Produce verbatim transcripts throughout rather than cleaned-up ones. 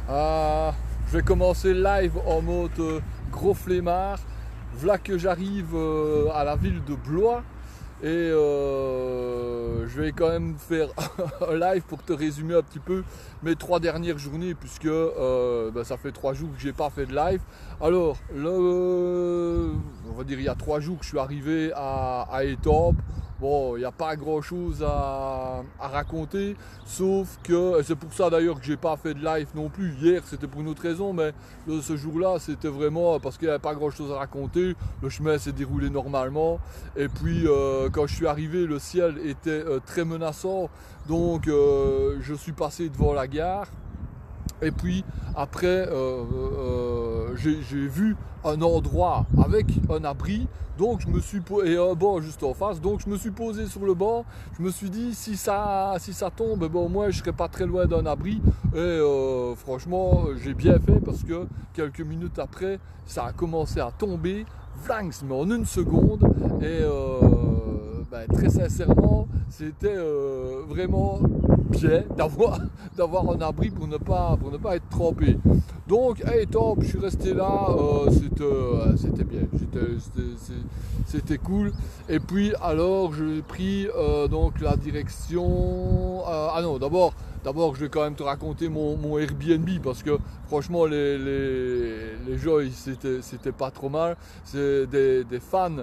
Euh, je vais commencer le live en mode euh, gros flemmard. Voilà que j'arrive euh, à la ville de Blois et euh, je vais quand même faire un live pour te résumer un petit peu mes trois dernières journées puisque euh, ben, ça fait trois jours que j'ai pas fait de live. Alors, le, on va dire il y a trois jours que je suis arrivé à, à Étampes. Bon, il n'y a pas grand chose à, à raconter, sauf que, et c'est pour ça d'ailleurs que j'ai pas fait de live non plus. Hier c'était pour une autre raison, mais le, ce jour-là c'était vraiment parce qu'il n'y avait pas grand chose à raconter. Le chemin s'est déroulé normalement, et puis euh, quand je suis arrivé, le ciel était euh, très menaçant, donc euh, je suis passé devant la gare. Et puis après, euh, euh, j'ai vu un endroit avec un abri, donc je me suis et un banc juste en face, donc je me suis posé sur le banc. Je me suis dit si ça, si ça tombe, bon, au moins je serai pas très loin d'un abri. Et euh, franchement, j'ai bien fait parce que quelques minutes après, ça a commencé à tomber, vlanks, mais en une seconde. Et euh, ben, très sincèrement, c'était euh, vraiment bien d'avoir d'avoir un abri pour ne pas pour ne pas être trempé. Donc hey, top, je suis resté là, euh, c'était euh, c'était bien, c'était cool. Et puis alors j'ai pris euh, donc la direction euh, ah non d'abord d'abord je vais quand même te raconter mon, mon Airbnb parce que franchement les les, les gens c'était c'était pas trop mal. C'est des, des fans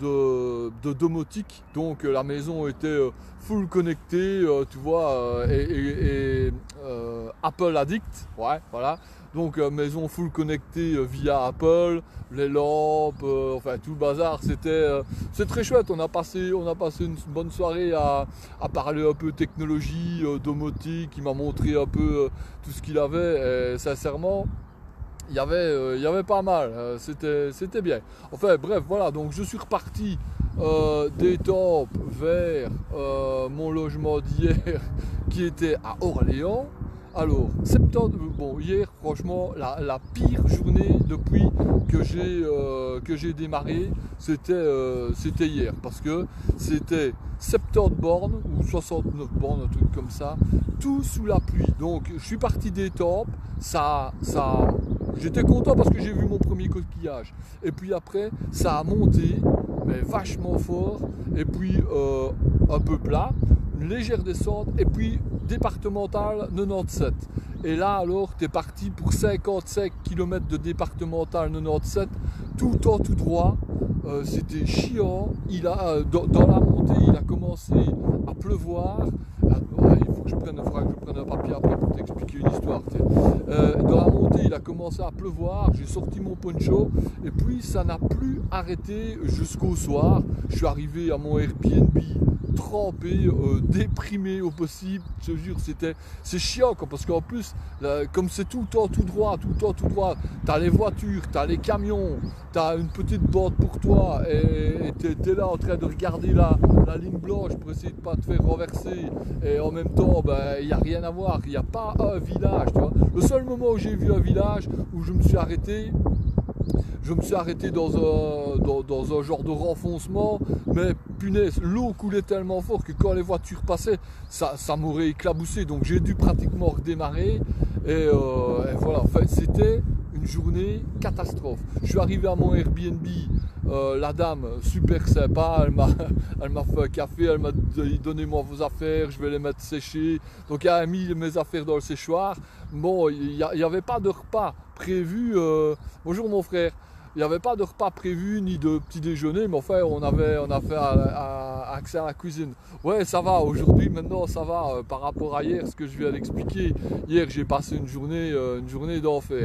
de, de domotique, donc la maison était full connectée, euh, tu vois, euh, et, et, et euh, Apple addict, ouais, voilà. Donc euh, maison full connectée euh, via Apple, les lampes, euh, enfin tout le bazar. C'était, euh, c'est très chouette. On a passé, on a passé une bonne soirée à, à parler un peu technologie, euh, domotique. Il m'a montré un peu euh, tout ce qu'il avait. Et sincèrement, il y avait, euh, il y avait pas mal. Euh, c'était, c'était bien. Enfin bref, voilà. Donc je suis reparti euh, d'Étampes vers euh, mon logement d'hier, qui était à Orléans. Alors, septembre, bon, hier, franchement, la, la pire journée depuis que j'ai euh, que j'ai démarré, c'était euh, c'était hier, parce que c'était soixante-dix bornes ou soixante-neuf bornes, un truc comme ça, tout sous la pluie. Donc, je suis parti d'Étampes, ça, ça, j'étais content parce que j'ai vu mon premier coquillage. Et puis après, ça a monté, mais vachement fort, et puis euh, un peu plat, une légère descente, et puis départemental quatre-vingt-dix-sept. Et là alors tu es parti pour cinquante-cinq kilomètres de départemental quatre-vingt-dix-sept, tout en tout droit. Euh, c'était chiant. Il a, euh, dans, dans la montée il a commencé à pleuvoir. Ah, ouais, il faut que je prenne, il faudra que je prenne un papier après pour t'expliquer une histoire. Euh, dans la montée il a commencé à pleuvoir, j'ai sorti mon poncho et puis ça n'a plus arrêté jusqu'au soir. Je suis arrivé à mon Airbnb trempé, euh, déprimé au possible, je te jure, c'était, c'est chiant quoi, parce qu'en plus, là, comme c'est tout le temps tout droit, tout le temps tout droit, t'as les voitures, t'as les camions, t'as une petite bande pour toi, et t'es, t'es là en train de regarder la, la ligne blanche pour essayer de pas te faire renverser, et en même temps, ben, il n'y a rien à voir, il n'y a pas un village, tu vois. Le seul moment où j'ai vu un village, où je me suis arrêté, je me suis arrêté dans un, dans, dans un genre de renfoncement, mais punaise, l'eau coulait tellement fort que quand les voitures passaient, ça, ça m'aurait éclaboussé. Donc j'ai dû pratiquement redémarrer. Et, euh, et voilà, enfin, c'était une journée catastrophe. Je suis arrivé à mon Airbnb, euh, la dame super sympa, elle m'a, elle m'a fait un café, elle m'a dit donnez-moi vos affaires, je vais les mettre sécher. Donc elle a mis mes affaires dans le séchoir. Bon, il n'y avait pas de repas prévu. Euh, bonjour mon frère. Il n'y avait pas de repas prévu ni de petit déjeuner, mais enfin on avait, on a fait à, à, accès à la cuisine. Ouais, ça va, aujourd'hui maintenant ça va euh, par rapport à hier, ce que je viens d'expliquer. Hier j'ai passé une journée, euh, une journée d'enfer.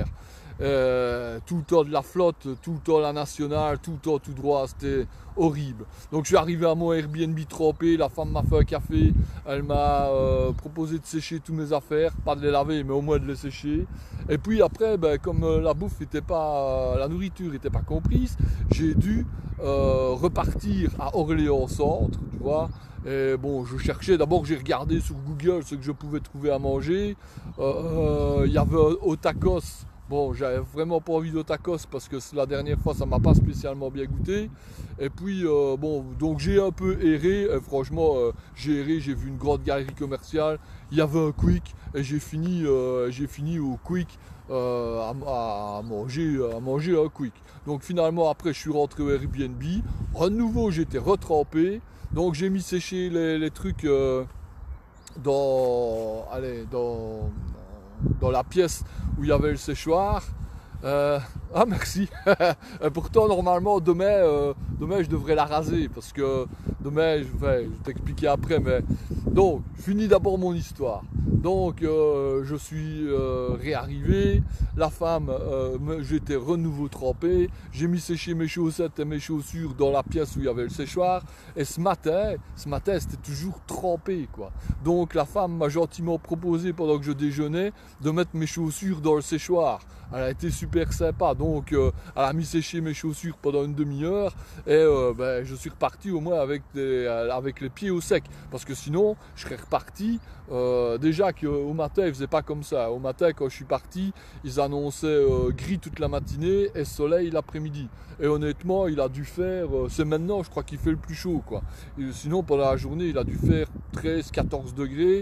Euh, tout le temps de la flotte, tout le temps la nationale, tout le temps tout droit, c'était horrible. Donc je suis arrivé à mon Airbnb trempé, la femme m'a fait un café, elle m'a euh, proposé de sécher toutes mes affaires, pas de les laver mais au moins de les sécher. Et puis après, ben, comme euh, la bouffe était pas, euh, la nourriture n'était pas comprise, j'ai dû euh, repartir à Orléans Centre, tu vois. Et bon, je cherchais, d'abord j'ai regardé sur Google ce que je pouvais trouver à manger. Il euh, euh, y avait au tacos Bon, j'avais vraiment pas envie de tacos parce que la dernière fois ça m'a pas spécialement bien goûté. Et puis euh, bon, donc j'ai un peu erré. Et franchement, euh, j'ai erré, j'ai vu une grande galerie commerciale. Il y avait un Quick et j'ai fini, euh, j'ai fini au Quick euh, à, à manger, à manger un Quick. Donc finalement après je suis rentré au Airbnb. À nouveau j'étais retrempé. Donc j'ai mis sécher les, les trucs euh, dans, allez, dans dans la pièce où il y avait le séchoir. Euh, ah merci. Et pourtant normalement demain, euh, demain je devrais la raser parce que demain je vais, je vais t'expliquer après. Mais donc je finis d'abord mon histoire. Donc euh, je suis euh, réarrivé. La femme, euh, j'étais renouveau trempé. J'ai mis sécher mes chaussettes et mes chaussures dans la pièce où il y avait le séchoir. Et ce matin, ce matin c'était toujours trempé quoi. Donc la femme m'a gentiment proposé pendant que je déjeunais de mettre mes chaussures dans le séchoir. Elle a été super sympa, donc euh, elle a mis sécher mes chaussures pendant une demi-heure et euh, ben, je suis reparti au moins avec, des, avec les pieds au sec parce que sinon je serais reparti. Euh, déjà qu'au matin ils faisaient pas comme ça. Au matin quand je suis parti ils annonçaient euh, gris toute la matinée et soleil l'après-midi. Et honnêtement il a dû faire, euh, c'est maintenant je crois qu'il fait le plus chaud quoi. Et sinon pendant la journée il a dû faire treize quatorze degrés,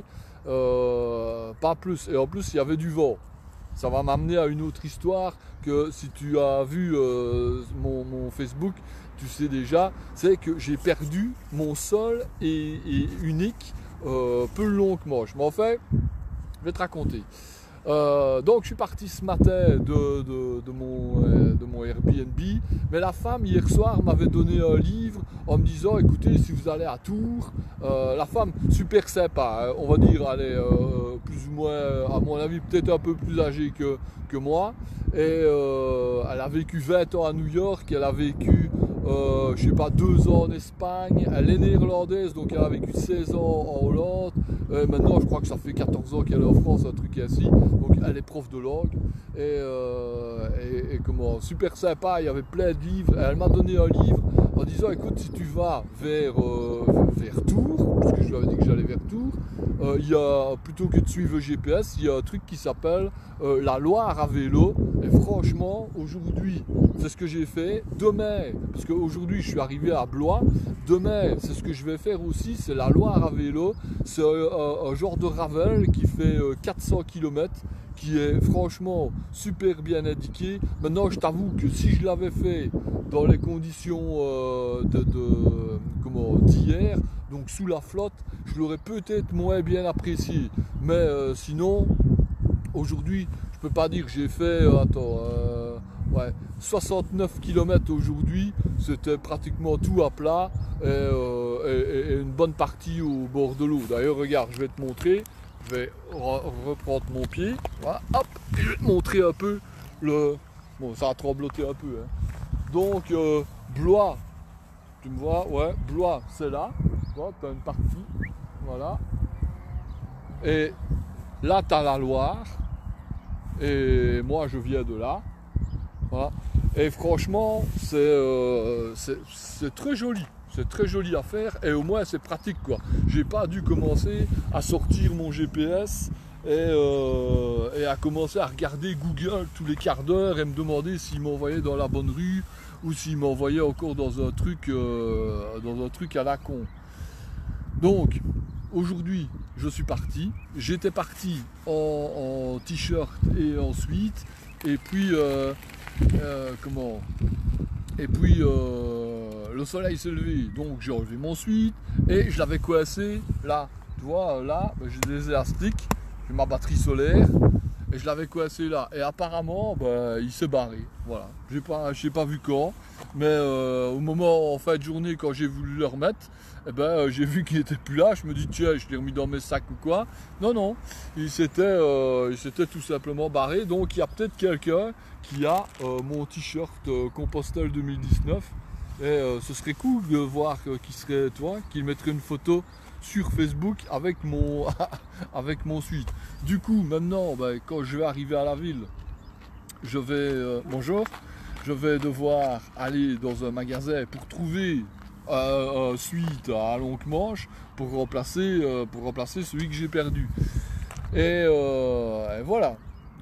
euh, pas plus. Et en plus il y avait du vent. Ça va m'amener à une autre histoire que si tu as vu euh, mon, mon Facebook, tu sais déjà, c'est que j'ai perdu mon sol et, et unique, euh, peu long que moche. Mais en fait, je vais te raconter. Euh, donc je suis parti ce matin de, de, de, mon, euh, de mon Airbnb, mais la femme hier soir m'avait donné un livre en me disant écoutez si vous allez à Tours, euh, la femme super sympa, hein, on va dire elle est euh, plus ou moins à mon avis peut-être un peu plus âgée que, que moi et euh, elle a vécu vingt ans à New York, elle a vécu euh, je sais pas deux ans en Espagne, elle est néerlandaise donc elle a vécu seize ans en Hollande, et maintenant je crois que ça fait quatorze ans qu'elle est en France, un truc ainsi. Donc elle est prof de langue et, euh, et, et comment super sympa, il y avait plein de livres. Et elle m'a donné un livre en disant écoute si tu vas vers, euh, vers Tours, parce que je lui avais dit que j'allais vers Tours, euh, il y a, plutôt que de suivre le G P S, il y a un truc qui s'appelle euh, la Loire à vélo. Et franchement aujourd'hui c'est ce que j'ai fait. Demain, parce qu'aujourd'hui je suis arrivé à Blois, demain c'est ce que je vais faire aussi, c'est la Loire à vélo. C'est un, un, un genre de Ravel qui fait euh, quatre cents kilomètres, qui est franchement super bien indiqué. Maintenant je t'avoue que si je l'avais fait dans les conditions euh, de, de, comment, d'hier, donc sous la flotte, je l'aurais peut-être moins bien apprécié. Mais euh, sinon, aujourd'hui, je peux pas dire que j'ai fait, euh, attends, euh, ouais, soixante-neuf kilomètres aujourd'hui, c'était pratiquement tout à plat et, euh, et, et une bonne partie au bord de l'eau. D'ailleurs, regarde, je vais te montrer. Je vais re reprendre mon pied, voilà, hop, et je vais te montrer un peu le... Bon, ça a trembloté un peu, hein. Donc, euh, Blois, tu me vois, ouais, Blois, c'est là, tu vois, tu as une partie, voilà. Et là, tu as la Loire, et moi, je viens de là, voilà. Et franchement, c'est euh, très joli. C'est très joli à faire et au moins c'est pratique quoi. J'ai pas dû commencer à sortir mon G P S et, euh, et à commencer à regarder Google tous les quarts d'heure et me demander s'il m'envoyait dans la bonne rue ou s'il m'envoyait encore dans un truc euh, dans un truc à la con. Donc aujourd'hui je suis parti. J'étais parti en, en t-shirt et en sweat et puis euh, euh, comment Et puis euh, le soleil s'est levé, donc j'ai enlevé mon sweat et je l'avais coincé là. Tu vois, là, ben, j'ai des élastiques, j'ai ma batterie solaire et je l'avais coincé là. Et apparemment, ben, il s'est barré. Voilà, j'ai pas, j'ai pas vu quand, mais euh, au moment en fin de journée, quand j'ai voulu le remettre, eh ben, j'ai vu qu'il n'était plus là. Je me dis tiens, je l'ai remis dans mes sacs ou quoi. Non, non, il s'était euh, il s'était tout simplement barré. Donc il y a peut-être quelqu'un qui a euh, mon t-shirt euh, Compostelle deux mille dix-neuf. Et euh, ce serait cool de voir euh, qui serait toi, qu'il mettrait une photo sur Facebook avec mon, avec mon suite. Du coup, maintenant, ben, quand je vais arriver à la ville, je vais, euh, bonjour, je vais devoir aller dans un magasin pour trouver euh, un suite à longue manche pour remplacer, euh, pour remplacer celui que j'ai perdu. Et, euh, et voilà.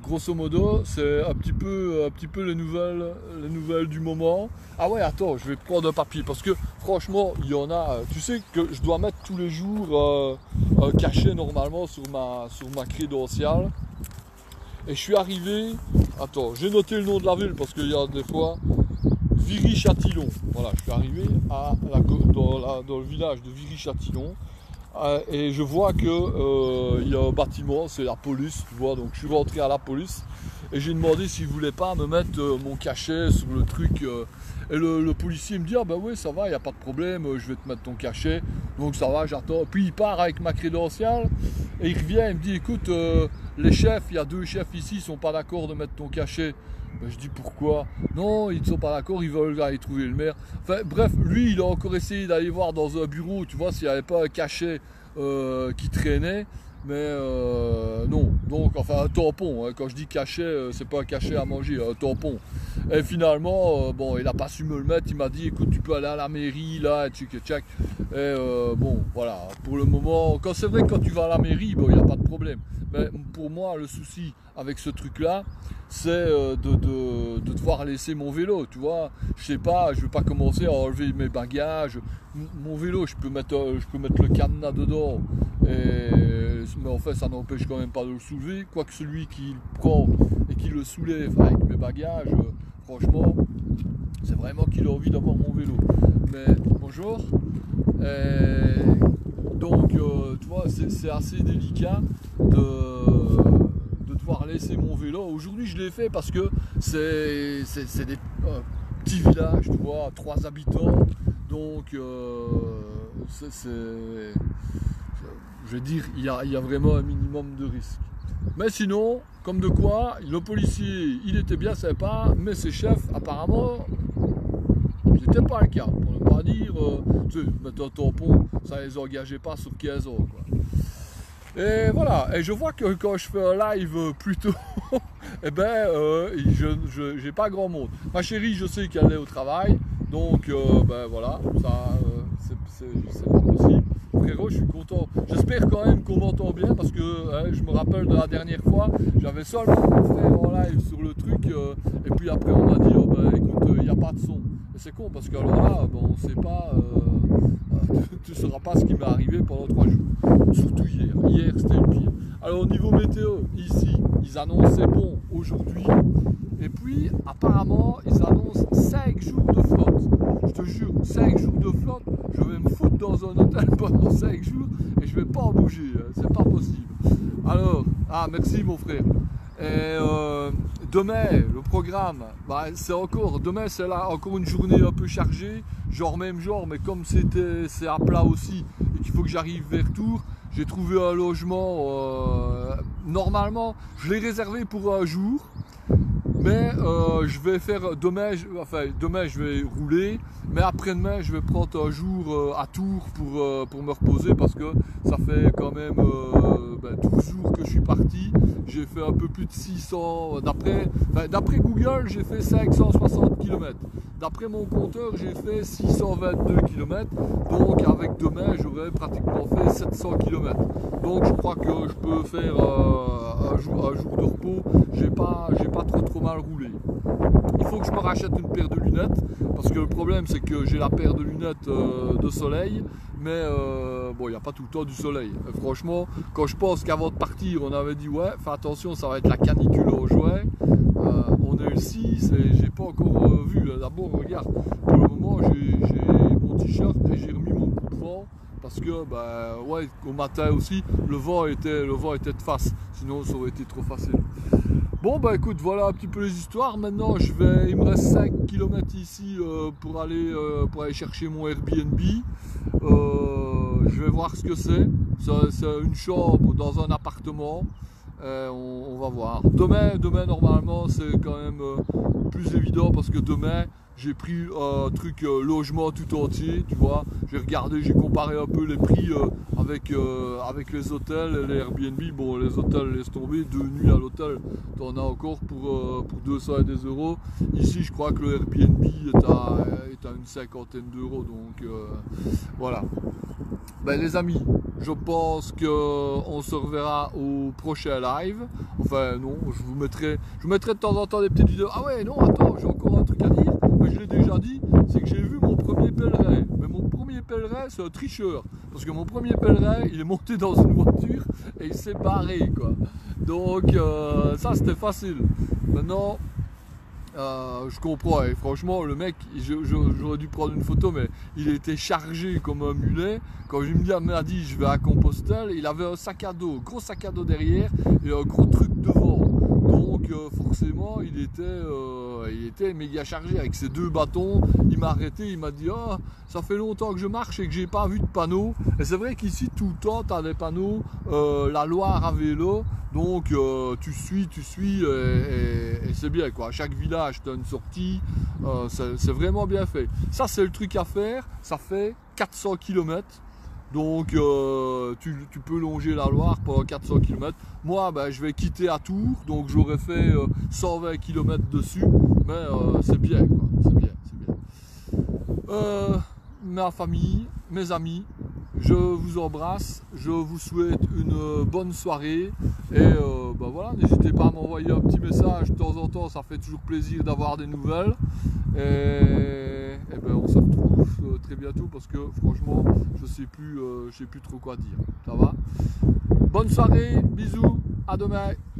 grosso modo, c'est un petit peu, un petit peu les nouvelles, les nouvelles du moment. Ah ouais, attends, je vais prendre un papier parce que franchement, il y en a. Tu sais que je dois mettre tous les jours euh, un cachet normalement sur ma, sur ma crédentiale. Et je suis arrivé. Attends, j'ai noté le nom de la ville parce qu'il y a des fois. Viry-Châtillon. Voilà, je suis arrivé à la, dans, la, dans le village de Viry-Châtillon. Euh, et je vois que euh, il y a un bâtiment, c'est la police, tu vois, donc je suis rentré à la police et j'ai demandé s'ils voulaient pas me mettre euh, mon cachet sur le truc euh, et le, le policier me dit ah ben oui ça va, il n'y a pas de problème, je vais te mettre ton cachet, donc ça va, j'attends. Puis il part avec ma crédentiale et il revient, il me dit écoute euh, les chefs, il y a deux chefs ici, ils sont pas d'accord de mettre ton cachet. Ben, je dis pourquoi? Non, ils ne sont pas d'accord, ils veulent aller trouver le maire. Enfin bref, lui il a encore essayé d'aller voir dans un bureau, tu vois, s'il n'y avait pas un cachet euh, qui traînait. Mais euh, non, donc enfin un tampon, hein. Quand je dis cachet, euh, c'est pas un cachet à manger, un tampon. Et finalement, euh, bon, il n'a pas su me le mettre, il m'a dit écoute tu peux aller à la mairie là, et tchic et tchac. Et euh, bon, voilà, pour le moment, quand c'est vrai que quand tu vas à la mairie, bon, il n'y a pas de problème. Mais pour moi, le souci avec ce truc-là, c'est euh, de, de, de devoir laisser mon vélo, tu vois. Je sais pas, je vais pas commencer à enlever mes bagages. Mon vélo, je peux mettre, je peux mettre le cadenas dedans. Et, mais en fait, ça n'empêche quand même pas de le soulever. Quoique celui qui le prend et qui le soulève avec mes bagages, euh, franchement, c'est vraiment qu'il a envie d'avoir mon vélo. Mais bonjour. Et, donc, euh, tu vois, c'est assez délicat de, de devoir laisser mon vélo. Aujourd'hui, je l'ai fait parce que c'est des euh, petits villages, tu vois, trois habitants. Donc, euh, c'est, je veux dire, il y a, il y a vraiment un minimum de risque. Mais sinon, comme de quoi, le policier, il était bien sympa, mais ses chefs, apparemment, c'était pas le cas. Pour ne pas dire, euh, tu sais, mettre un tampon, ça les engageait pas sur quinze ans, quoi. Et voilà, et je vois que quand je fais un live plus tôt, eh ben, euh, je n'ai pas grand monde. Ma chérie, je sais qu'elle est au travail, donc euh, ben voilà, ça, euh, c'est pas possible. Frérot, je suis content. J'espère quand même qu'on m'entend bien parce que hein, je me rappelle de la dernière fois, j'avais seulement mon frère en live sur le truc euh, et puis après on m'a dit oh, ben, écoute, il euh, n'y a pas de son. Et c'est con parce que alors là, ben, on ne sait pas, euh, tu ne sauras pas ce qui m'est arrivé pendant trois jours. Surtout hier. Hier c'était le pire. Alors au niveau météo, ici, ils annoncent c'est bon aujourd'hui. Et puis apparemment, ils annoncent cinq jours de flotte. Je te jure, cinq jours de flotte, je vais me foutre dans un hôtel pendant cinq jours et je vais pas en bouger, c'est pas possible. Alors, ah merci mon frère. Et euh, demain, le programme, bah, c'est encore, demain c'est là encore une journée un peu chargée, genre même genre, mais comme c'était c'est à plat aussi et qu'il faut que j'arrive vers Tours, j'ai trouvé un logement, euh, normalement je l'ai réservé pour un jour. Mais euh, je vais faire demain, je, enfin demain je vais rouler, mais après-demain je vais prendre un jour euh, à Tours pour, euh, pour me reposer parce que ça fait quand même euh, ben, douze jours que je suis parti. J'ai fait un peu plus de six cents, d'après enfin, d'après Google j'ai fait cinq cent soixante kilomètres. D'après mon compteur j'ai fait six cent vingt-deux kilomètres, donc avec demain j'aurai pratiquement fait sept cents kilomètres. Donc je crois que je peux faire euh, un, jour, un jour de repos, j'ai pas, j'ai pas trop trop mal roulé. Il faut que je me rachète une paire de lunettes parce que le problème c'est que j'ai la paire de lunettes euh, de soleil, mais euh, bon il n'y a pas tout le temps du soleil. Et franchement, quand je pense qu'avant de partir on avait dit ouais fais attention ça va être la canicule en juin, euh, on est le six et j'ai pas encore euh, vu. D'abord regarde, pour le moment j'ai mon t-shirt et j'ai remis mon coupe-vent. Parce que bah ouais au matin aussi le vent était le vent était de face, sinon ça aurait été trop facile. Bon bah écoute, voilà un petit peu les histoires. Maintenant je vais, il me reste cinq kilomètres ici euh, pour aller euh, pour aller chercher mon Airbnb. Euh, je vais voir ce que c'est. C'est une chambre dans un appartement. Euh, on, on va voir. Demain, demain normalement c'est quand même euh, plus évident parce que demain j'ai pris un truc euh, logement tout entier, tu vois. J'ai regardé, j'ai comparé un peu les prix euh, avec, euh, avec les hôtels et les Airbnb. Bon, les hôtels, laisse tomber, deux nuits à l'hôtel, t'en as encore pour, euh, pour deux cents et des euros. Ici, je crois que le Airbnb est à, est à une cinquantaine d'euros, donc euh, voilà. ben, les amis, je pense qu'on se reverra au prochain live. Enfin non, je vous mettrai, je vous mettrai de temps en temps des petites vidéos. Ah ouais, non, attends, j'ai encore un truc à dire. Ben, je l'ai déjà dit, c'est que j'ai vu mon premier pèlerin. Mais mon premier pèlerin, c'est un tricheur. Parce que mon premier pèlerin, il est monté dans une voiture et il s'est barré, quoi. Donc euh, ça, c'était facile. Maintenant... Euh, je comprends, et franchement le mec, j'aurais dû prendre une photo, mais il était chargé comme un mulet. Quand je me dis, m'a dit je vais à Compostelle, il avait un sac à dos, gros sac à dos derrière et un gros truc devant. Donc euh, forcément il était, euh, il était méga chargé avec ses deux bâtons. Il m'a arrêté, il m'a dit oh, ça fait longtemps que je marche et que j'ai pas vu de panneau. Et c'est vrai qu'ici tout le temps tu as des panneaux, euh, la Loire à vélo. Donc euh, tu suis, tu suis et, et, et c'est bien quoi. À chaque village tu as une sortie, euh, c'est vraiment bien fait. Ça c'est le truc à faire, ça fait quatre cents kilomètres. Donc euh, tu, tu peux longer la Loire pendant quatre cents kilomètres. Moi ben, je vais quitter à Tours, donc j'aurais fait euh, cent vingt kilomètres dessus. Mais euh, c'est bien quoi, c'est bien, c'est bien. Euh, ma famille, mes amis, je vous embrasse, je vous souhaite une bonne soirée et euh, ben voilà, n'hésitez pas à m'envoyer un petit message de temps en temps, ça fait toujours plaisir d'avoir des nouvelles et, et ben on se retrouve très bientôt parce que franchement je sais plus, euh, je sais plus trop quoi dire, ça va? Bonne soirée, bisous, à demain.